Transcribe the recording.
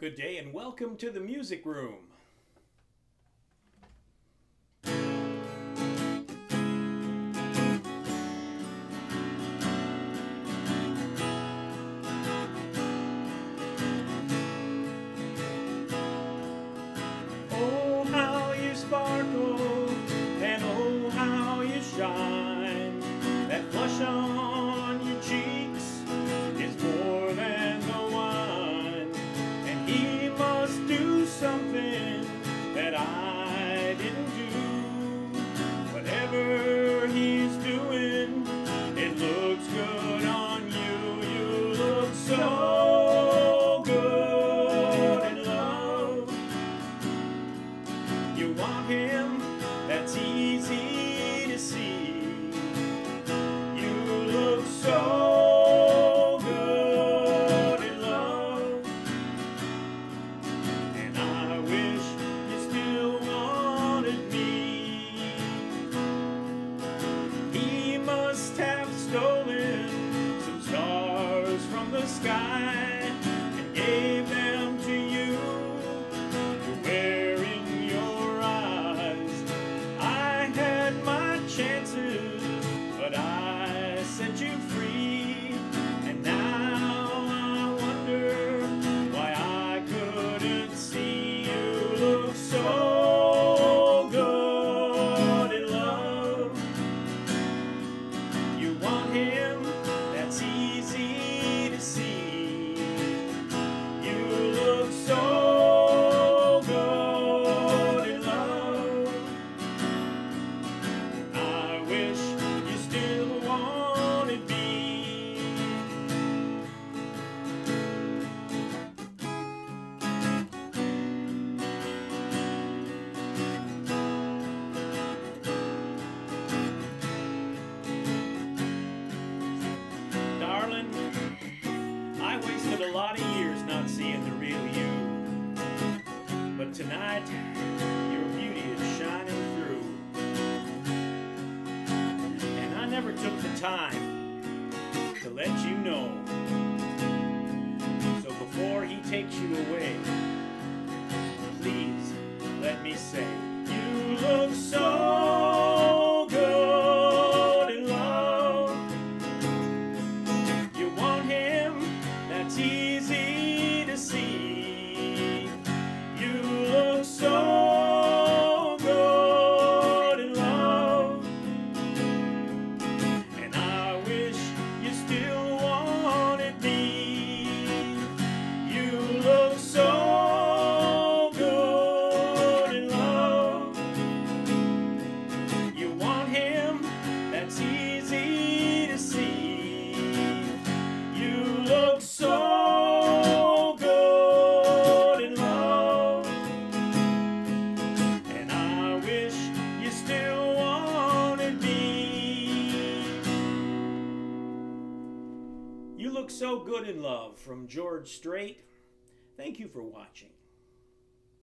Good day and welcome to the music room. Oh, how you sparkle, and oh, how you shine. That flush on your cheeks is more than the wine. And he must do something that I didn't do. Whatever he's doing, it looks good on you. You look so good in love. You want him, that's easy to see. You look so good in love. And I wish you still wanted me. He must have stolen some stars from the sky and gave them to you to wear in your eyes. I had my chances, but I set you free. And now I wonder why I couldn't see. You look so good in love. You want him, that's easy to see. You look so good in love. I wish you still wanted me. Darling, I wasted a lot of years not seeing the real you. But tonight, your beauty is shining through. And I never took the time to let you know. So before he takes you away, please let me say, you look so good in love. You want him, that's easy to see. You look so good in love. And I wish you still wanted me. You look so good in love. You want him, that's easy to see. You look so good in love. And I wish you still wanted me. You Look So Good in Love from Strait. Thank you for watching.